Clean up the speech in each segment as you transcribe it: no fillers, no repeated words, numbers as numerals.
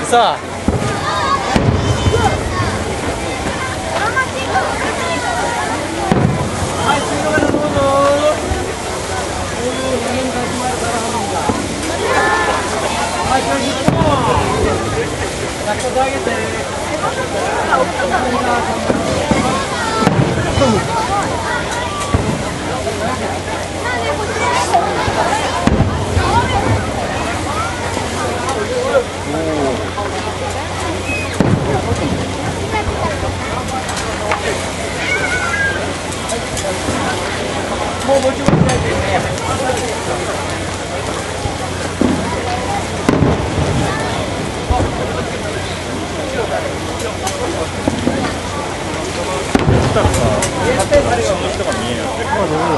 さあはい、次の方どうぞ。はい、これ10本。100個あげて。もうもちもちないですね。したらさ、後ろの人が見えない。まあ、どうだろ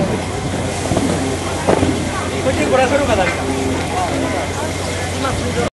こっちに来らせるか誰か。